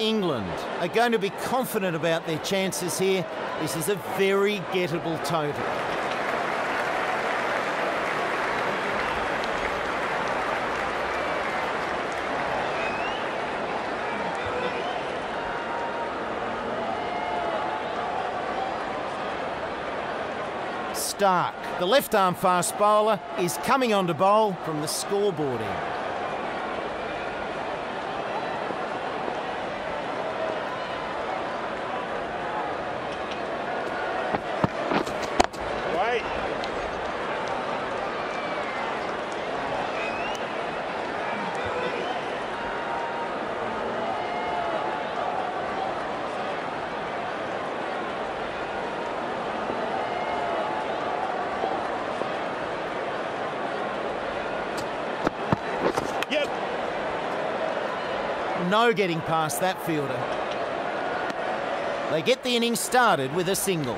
England are going to be confident about their chances here. This is a very gettable total. Stark, the left-arm fast bowler, is coming on to bowl from the scoreboard end. No getting past that fielder. They get the innings started with a single.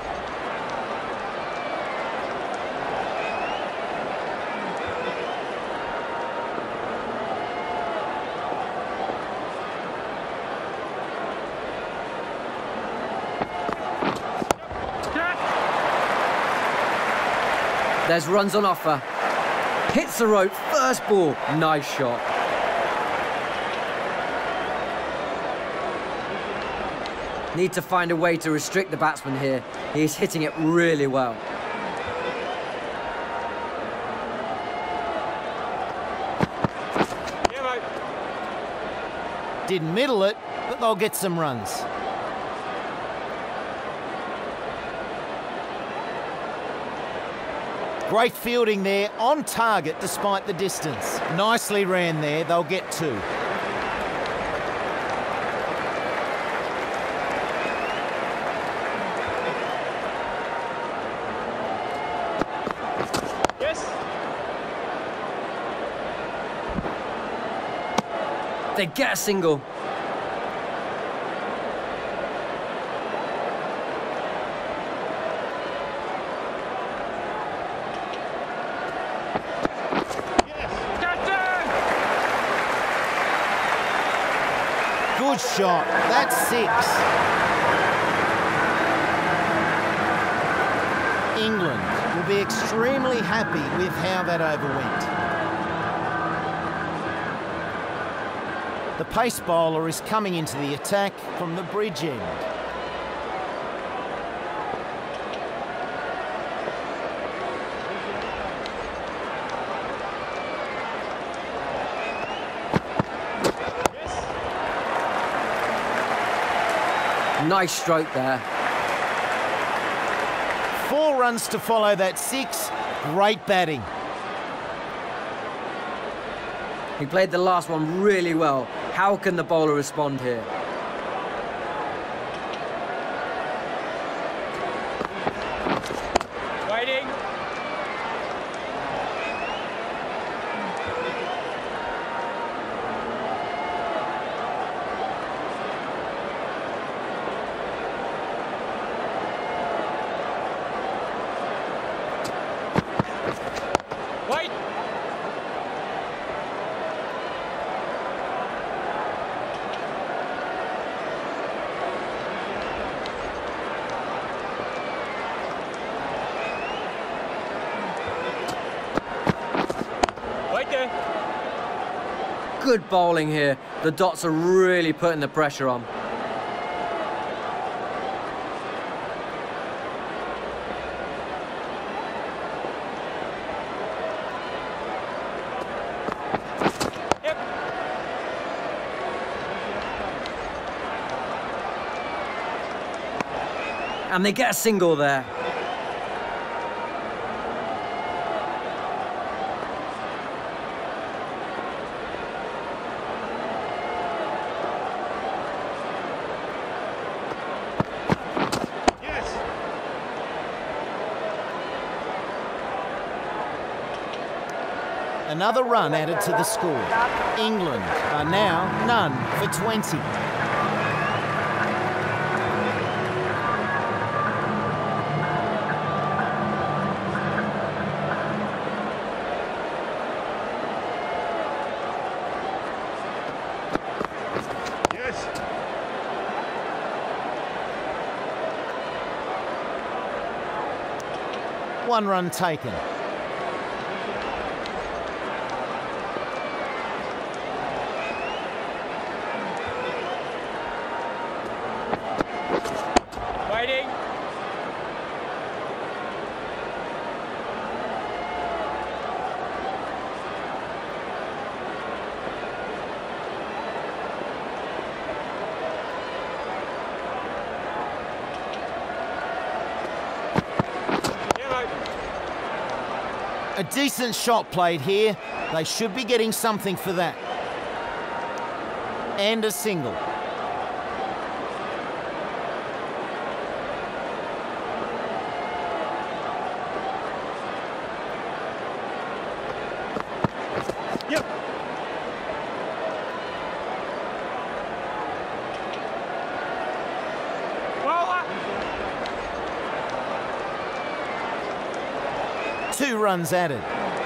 There's runs on offer. Hits the rope, first ball. Nice shot. Need to find a way to restrict the batsman here. He's hitting it really well. Didn't middle it, but they'll get some runs. Great fielding there, on target despite the distance. Nicely ran there, they'll get two. They get a single. Good shot. That's six. England will be extremely happy with how that over went. The pace bowler is coming into the attack from the bridge end. Nice stroke there. 4 runs to follow that 6. Great batting. He played the last one really well. How can the bowler respond here? Waiting. Wait. Good bowling here. The dots are really putting the pressure on. Yep. And they get a single there. Another run added to the score. England are now none for 20. 1 run taken. Waiting. A decent shot played here. They should be getting something for that. And a single. Yep. Well, 2 runs added.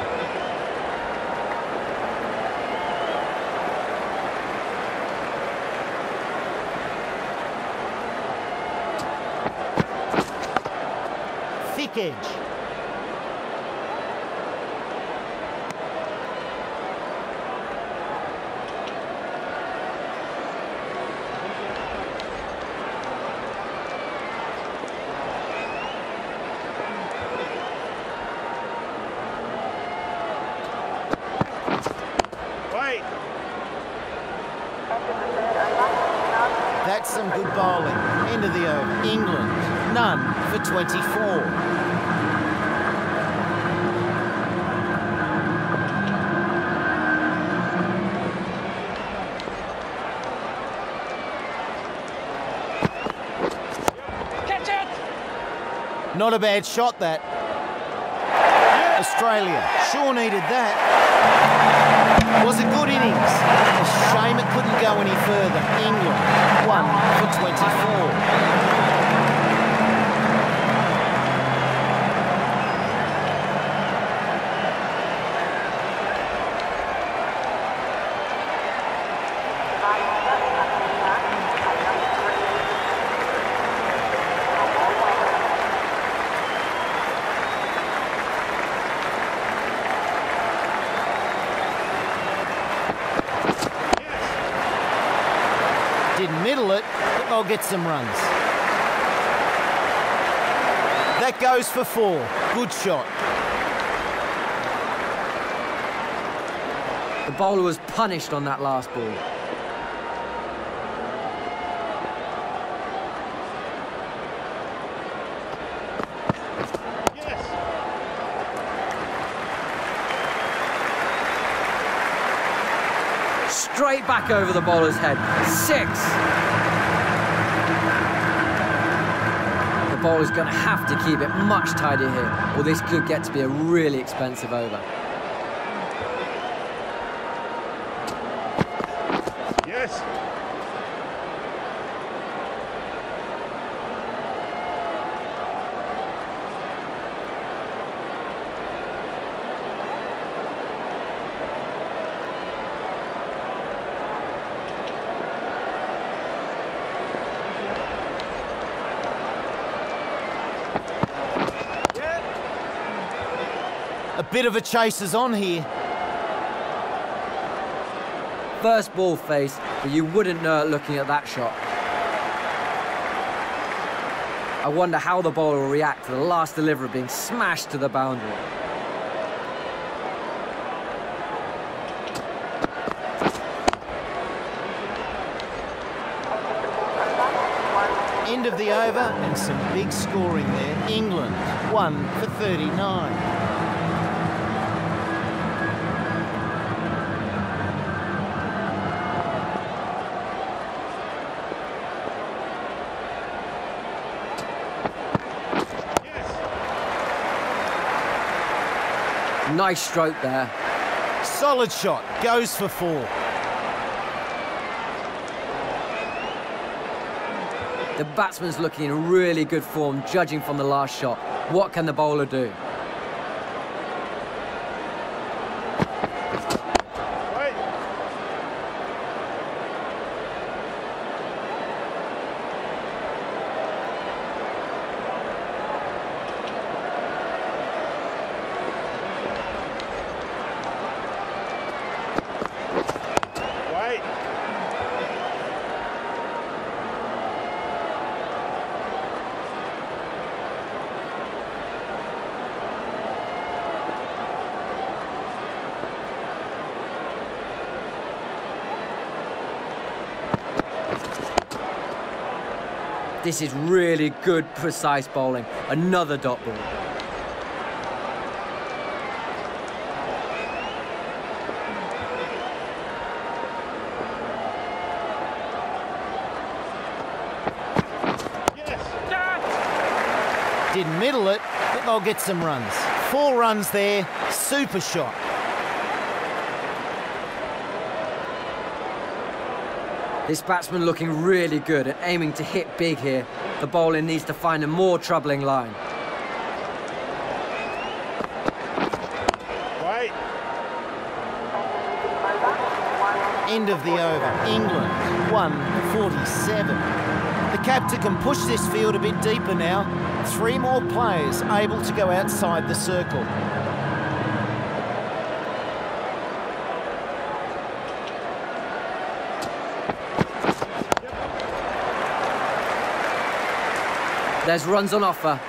Thick edge. wait. That's some good bowling. End of the over. England, none for 24. Catch it. Not a bad shot, that. Australia sure needed that. Was a good innings. A shame it couldn't go any further. England, 1 for 24. Didn't middle it, but they'll get some runs. That goes for 4. Good shot. The bowler was punished on that last ball. Straight back over the bowler's head. 6. The bowler's going to have to keep it much tighter here, or this could get to be a really expensive over. Yes. A bit of a chase is on here. First ball face, but you wouldn't know it looking at that shot. I wonder how the bowler will react to the last delivery being smashed to the boundary. End of the over and some big scoring there. England, 1 for 39. Nice stroke there. Solid shot, goes for 4. The batsman's looking in really good form, judging from the last shot. What can the bowler do? Wait. This is really good, precise bowling. Another dot ball. Didn't middle it, but they'll get some runs. 4 runs there, super shot. This batsman looking really good and aiming to hit big here. The bowler needs to find a more troubling line. Right. End of the over. England 147. The captain can push this field a bit deeper now. 3 more players able to go outside the circle. There's runs on offer.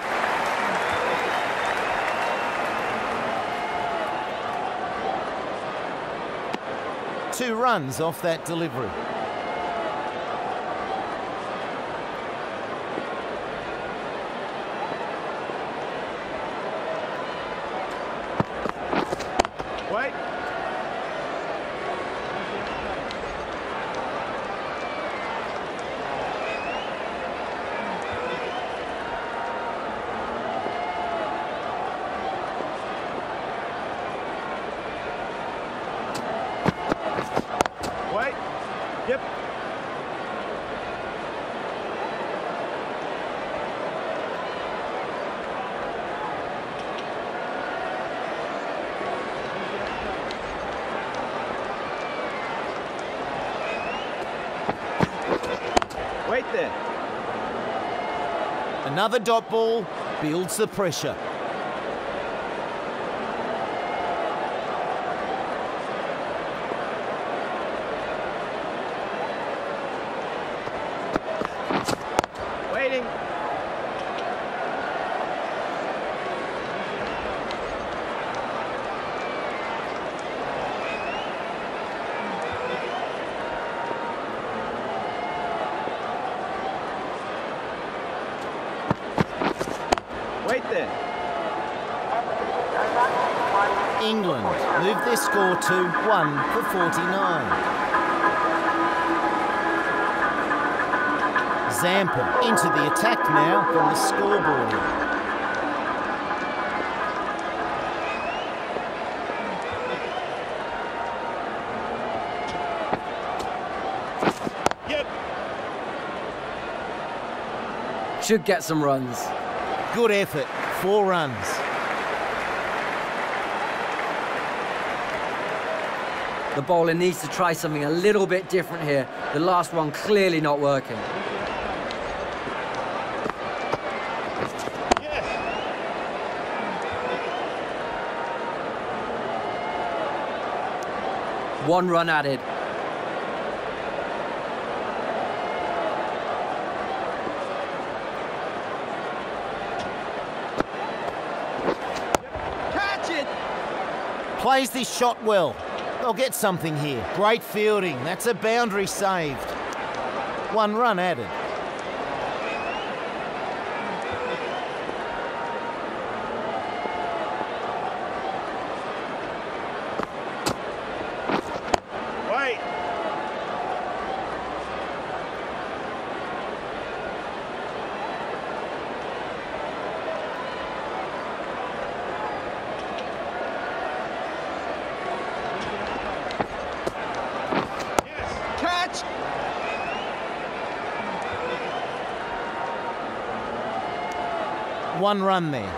Two runs off that delivery. Wait. Wait. Yep. Wait there. Another dot ball builds the pressure. Waiting. Wait there. England move their score to 1 for 49. Zampa into the attack now from the scoreboard. Yep. Should get some runs. Good effort, 4 runs. The bowler needs to try something a little bit different here. The last one clearly not working. Yes. One run added. Catch it. Plays this shot well. They'll get something here. Great fielding. That's a boundary saved. 1 run added. Wait. Yes. Catch. 1 run there.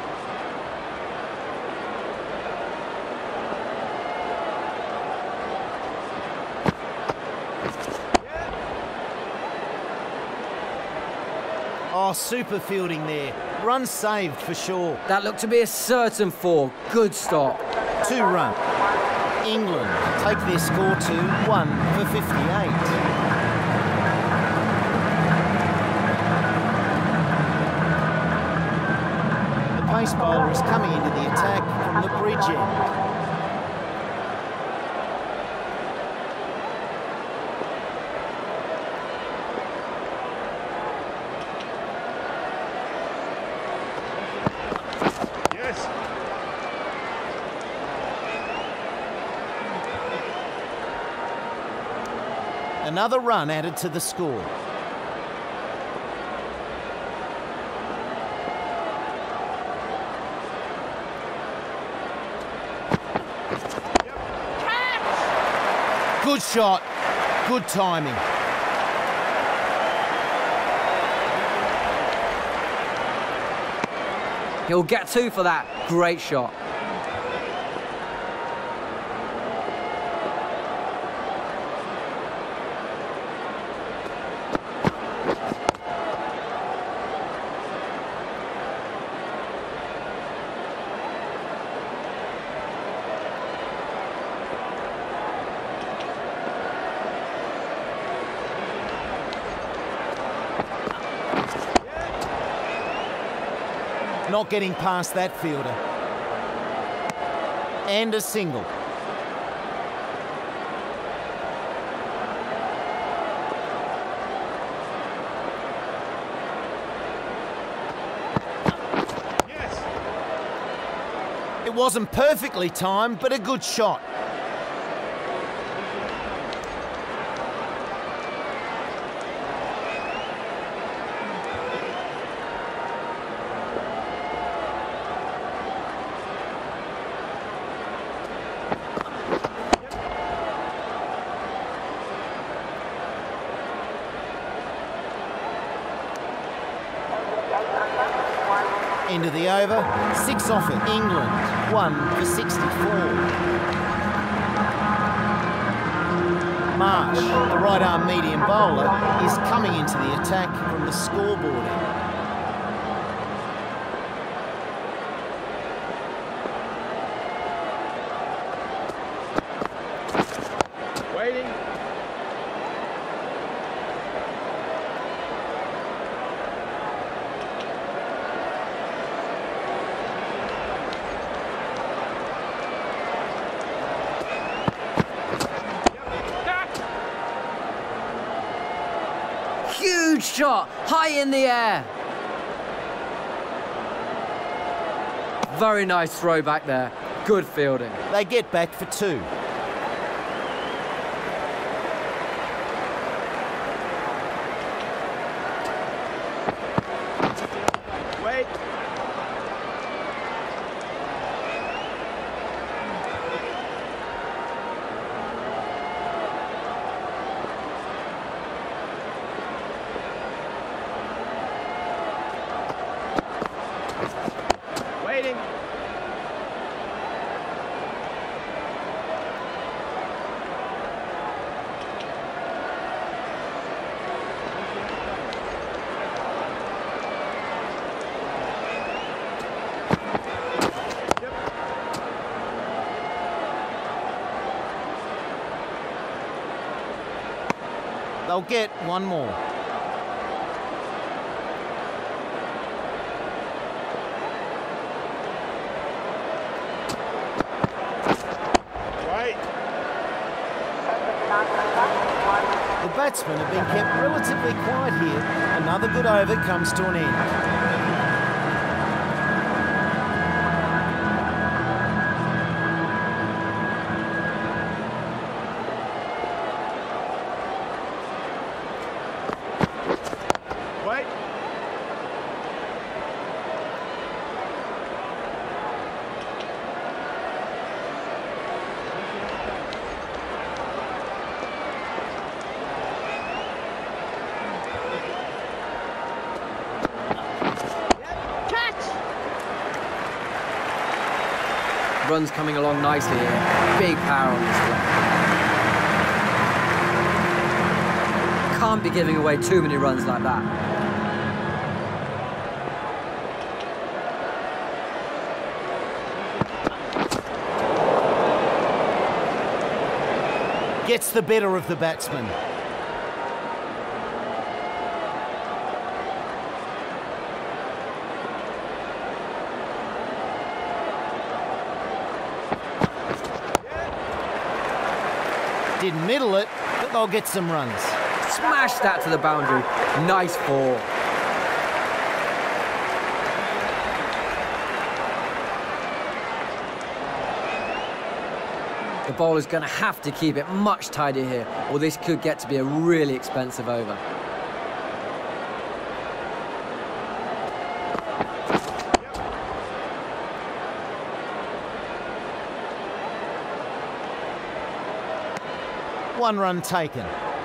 Oh, super fielding there. Run saved for sure. That looked to be a certain 4. Good stop. 2 run. England take their score to 1 for 58. The pace bowler is coming into the attack from the bridge end. Another run added to the score. Good shot, good timing. He'll get 2 for that. Great shot. Not getting past that fielder. And a single. Yes. It wasn't perfectly timed, but a good shot. End of the over, 6 off it. England, 1 for 64. Marsh, the right arm medium bowler, is coming into the attack from the scoreboard end. Waiting. Huge shot, high in the air. Very nice throw back there. Good fielding. They get back for 2. Wait. Waiting. They'll get 1 more. Right. The batsmen have been kept relatively quiet here. Another good over comes to an end. Wait. Runs coming along nicely here. Big power on this one. Can't be giving away too many runs like that. Gets the better of the batsman. Didn't middle it, but they'll get some runs. Smash that to the boundary. Nice ball. The bowler's going to have to keep it much tidier here, or this could get to be a really expensive over. One run taken.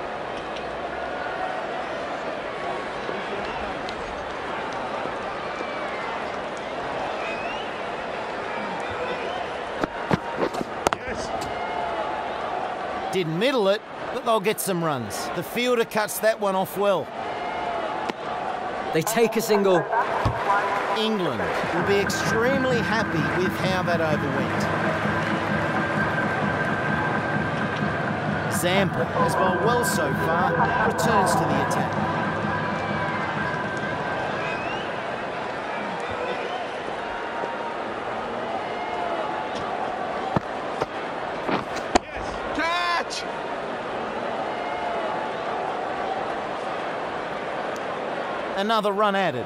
Didn't middle it, but they'll get some runs. The fielder cuts that one off well. They take a single. England will be extremely happy with how that over went. Zampa has bowled well so far, returns to the attack. Another run added.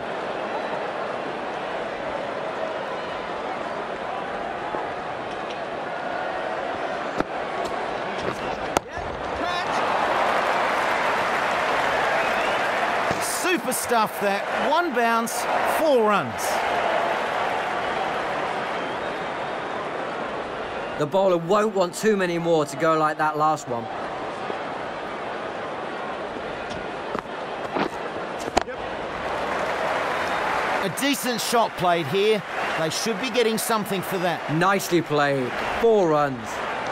Super stuff that. One bounce, 4 runs. The bowler won't want too many more to go like that last one. A decent shot played here. They should be getting something for that. Nicely played. 4 runs.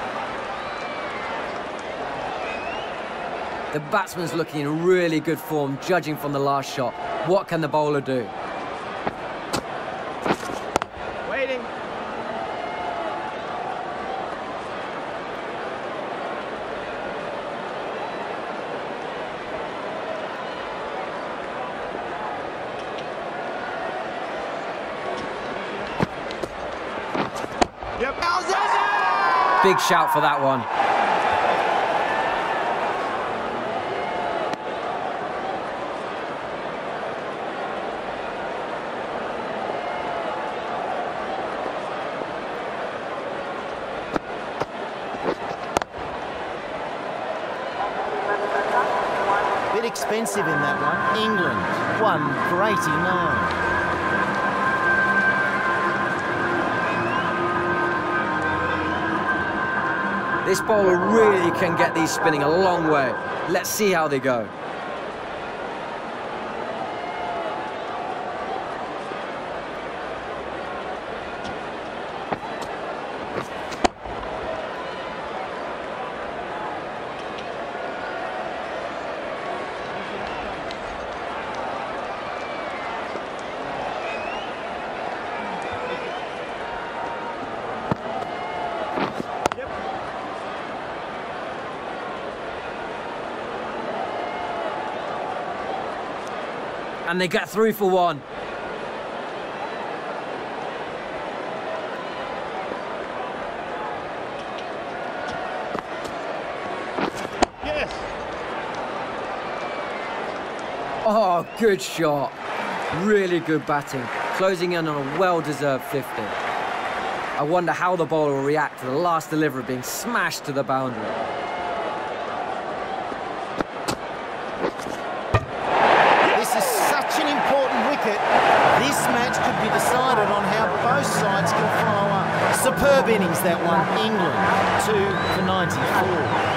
The batsman's looking in really good form, judging from the last shot. What can the bowler do? Waiting. Yep. Big shout for that one. Bit expensive in that one. England, 1 for 89. This bowler really can get these spinning a long way. Let's see how they go. And they get through for 1. Yes. Oh, good shot. Really good batting. Closing in on a well-deserved 50. I wonder how the bowler will react to the last delivery being smashed to the boundary. This match could be decided on how both sides can follow up. Superb innings that one. England, 2 for 94.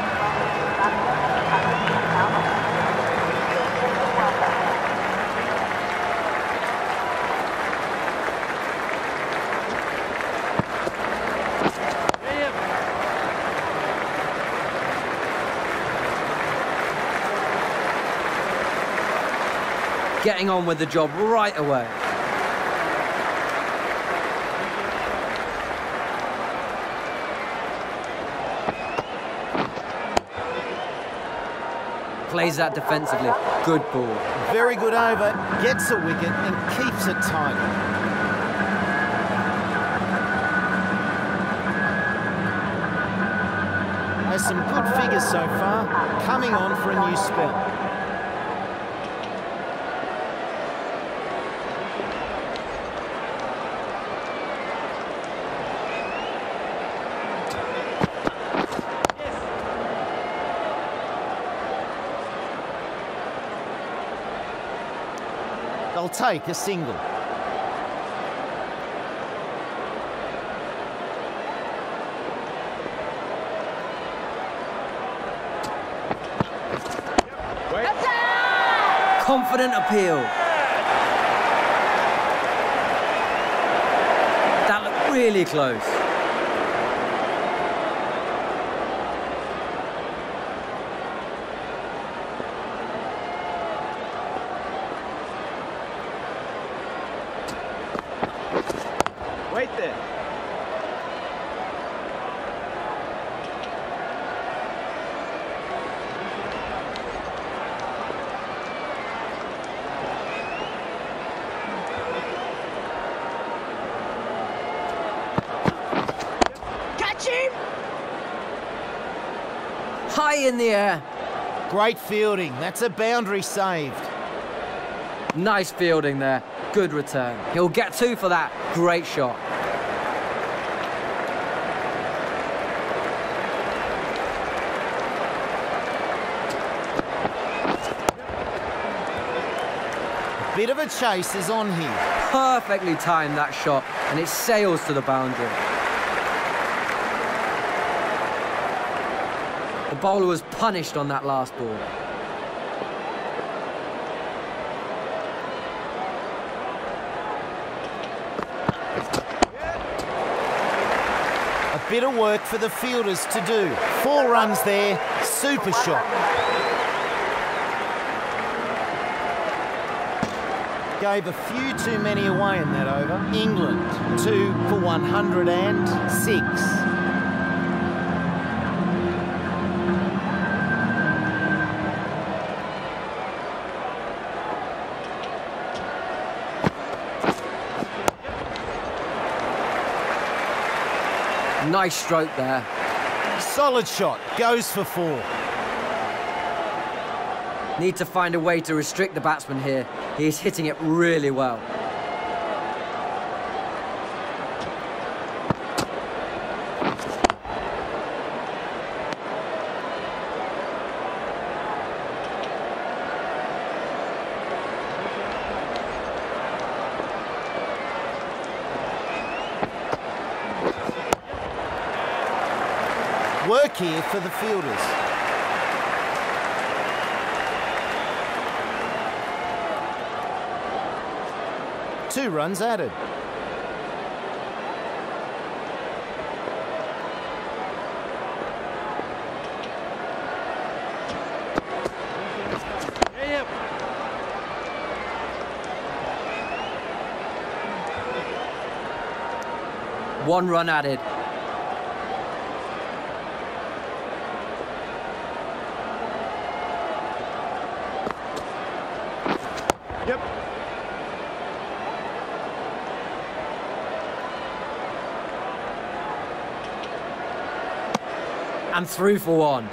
Getting on with the job right away. Plays that defensively. Good ball. Very good over. Gets a wicket and keeps it tight. Has some good figures so far. Coming on for a new spell. take a single. Confident appeal. That looked really close. Wait there. High in the air. Great fielding. That's a boundary saved. Nice fielding there. Good return. He'll get 2 for that. Great shot. A bit of a chase is on here. Perfectly timed that shot, and it sails to the boundary. The bowler was punished on that last ball. A bit of work for the fielders to do. 4 runs there, super shot. Gave a few too many away in that over. England, 2 for 106. Nice stroke there. Solid shot, goes for 4. Need to find a way to restrict the batsman here. He's hitting it really well. Work here for the fielders. Two runs added. Yep. One run added. Yep. And 3 for 1.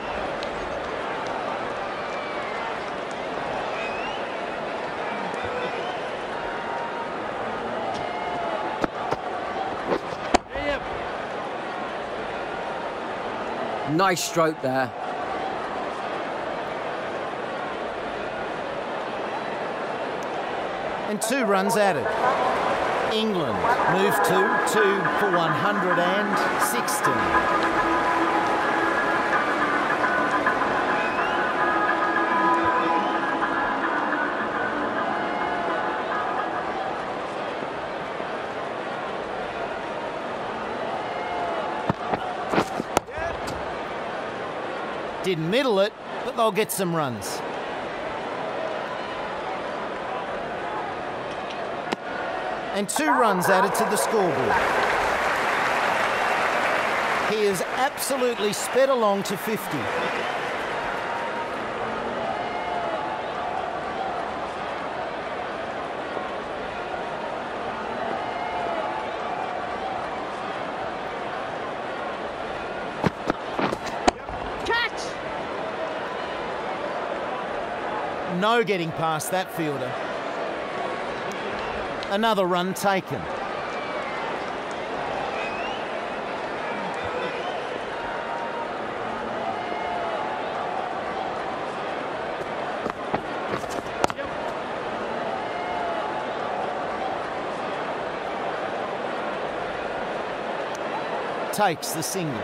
Yep. Nice stroke there. And 2 runs added. England move to 2 for 160. Didn't middle it, but they'll get some runs. And 2 runs added to the scoreboard. He has absolutely sped along to 50. Catch! No getting past that fielder. Another run taken. takes the single.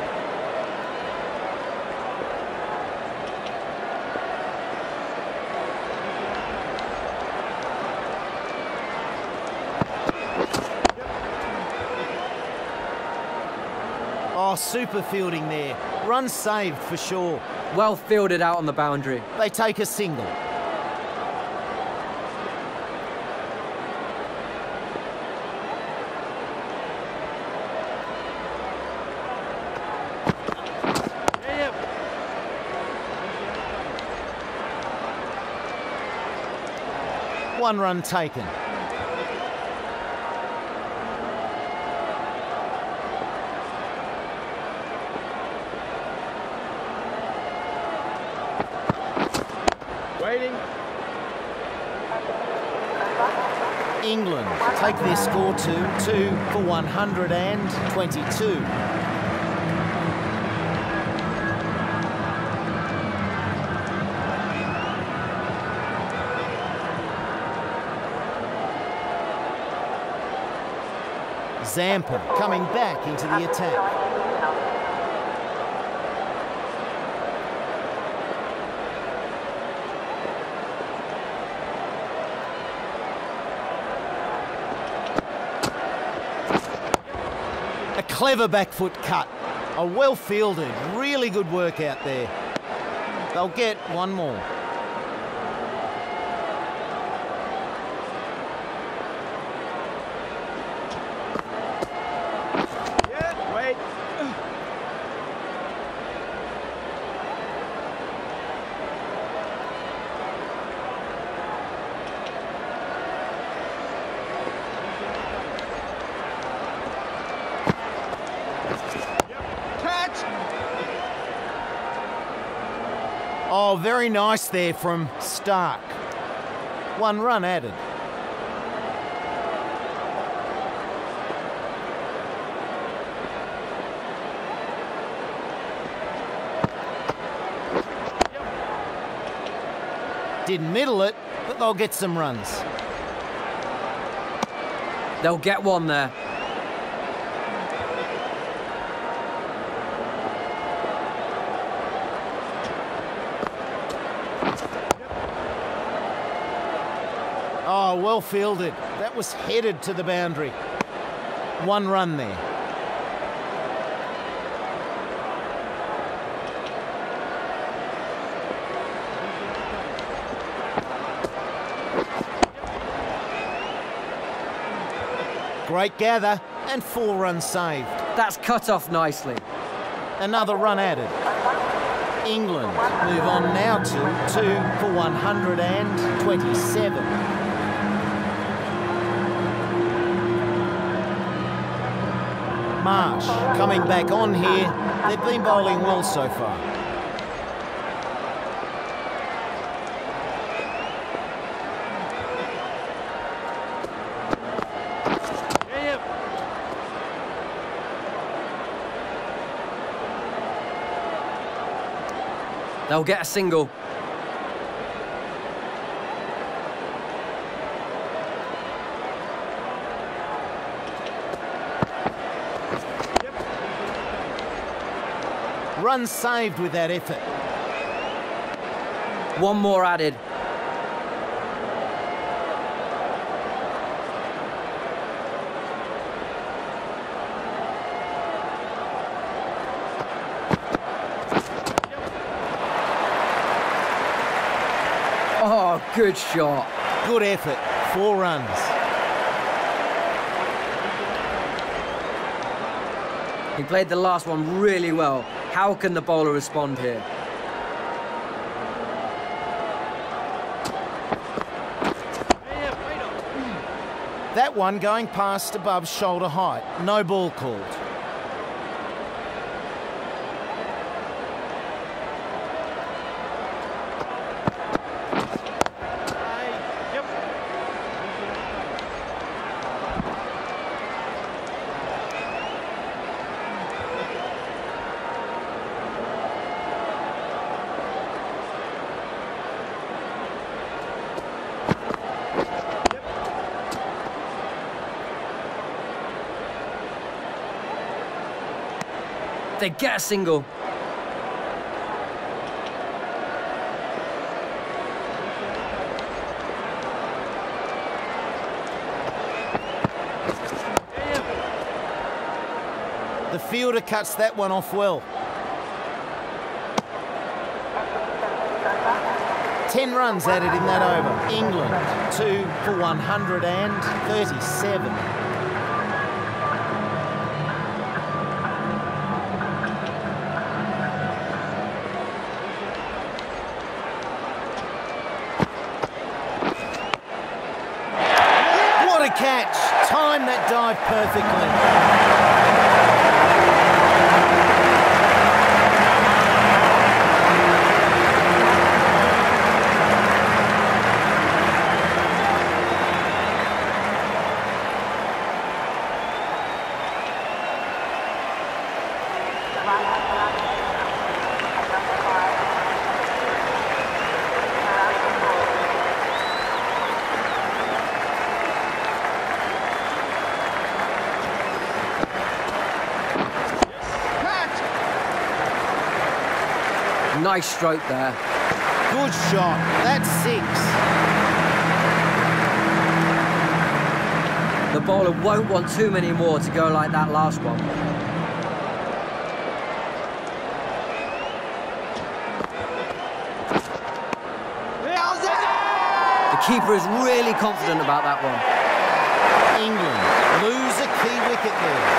Oh, super fielding there. Run saved for sure. Well fielded out on the boundary. They take a single. One run taken. Waiting. England take their score to 2 for 122. Zampa coming back into the attack. A clever back foot cut. A well fielded, really good work out there. They'll get one more. Oh, very nice there from Stark. One run added. Didn't middle it, but they'll get some runs. They'll get one there. Oh, well fielded. That was headed to the boundary. One run there. Great gather and 4 runs saved. That's cut off nicely. Another run added. England move on now to 2 for 127. Marsh coming back on here. They've been bowling well so far. They'll get a single. Run saved with that effort. One more added. Oh, good shot. Good effort. 4 runs. He played the last one really well. How can the bowler respond here? That one going past above shoulder height. No ball called. They get a single. The fielder cuts that one off well. 10 runs added in that over. England 2 for 137. What a catch! Timed that dive perfectly. Nice stroke there. Good shot. That's 6. The bowler won't want too many more to go like that last one. The keeper is really confident about that one. England lose a key wicket there.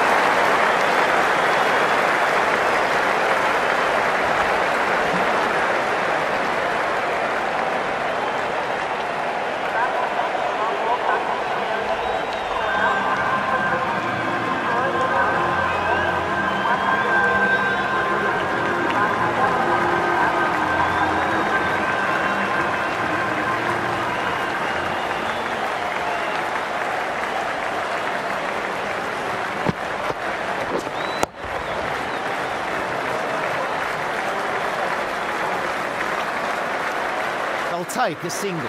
They'll take a single.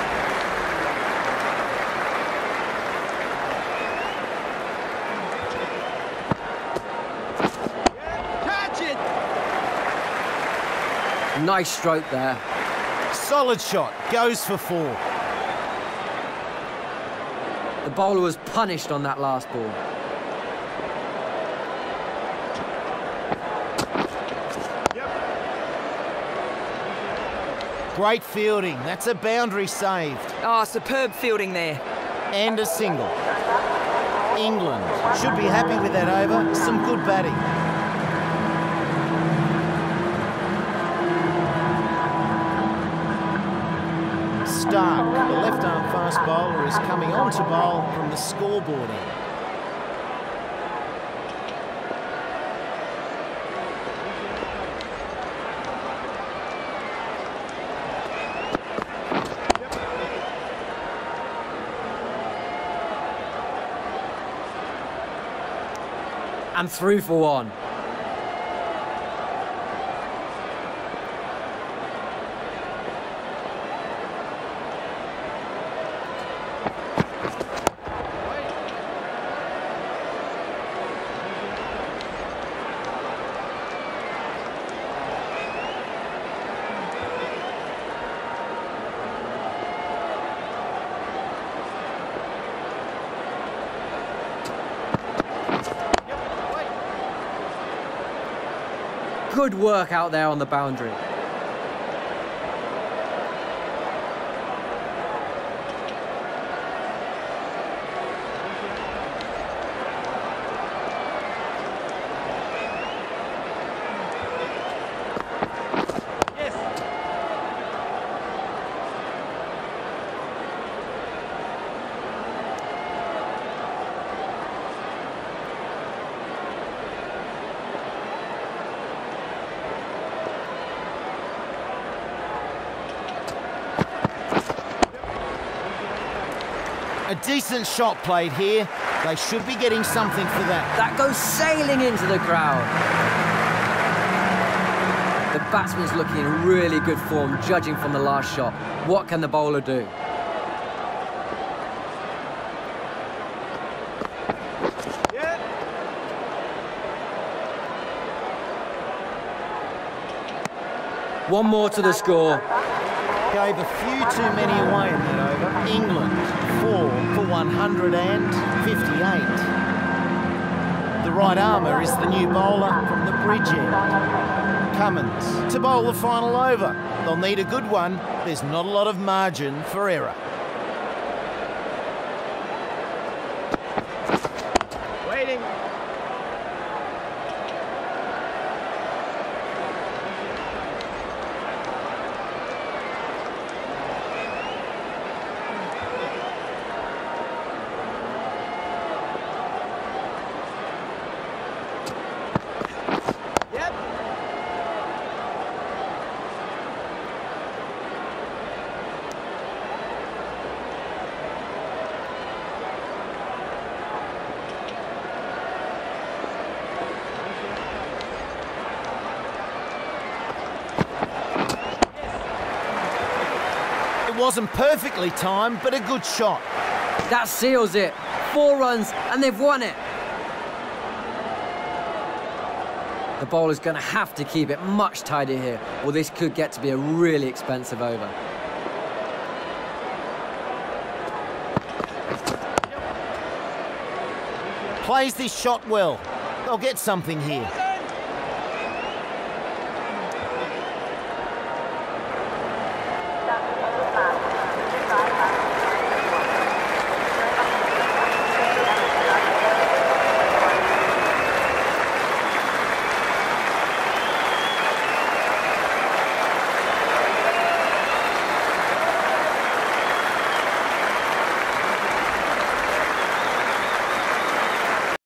Catch it! Nice stroke there. Solid shot. Goes for 4. The bowler was punished on that last ball. Great fielding. That's a boundary saved. Oh, superb fielding there. And a single. England should be happy with that over. Some good batting. Stark, the left-arm fast bowler, is coming on to bowl from the scoreboard end. And 3 for 1. Good work out there on the boundary. A decent shot played here. They should be getting something for that. That goes sailing into the crowd. The batsman's looking in really good form, judging from the last shot. What can the bowler do? One more to the score. Gave a few too many away in that over. England 4 for 158. The right armour is the new bowler from the bridge end. Cummins to bowl the final over. They'll need a good one. There's not a lot of margin for error. Waiting. Yep. It wasn't perfectly timed, but a good shot. That seals it. 4 runs and they've won it. The bowler's going to have to keep it much tighter here, or this could get to be a really expensive over. Plays this shot well. They'll get something here.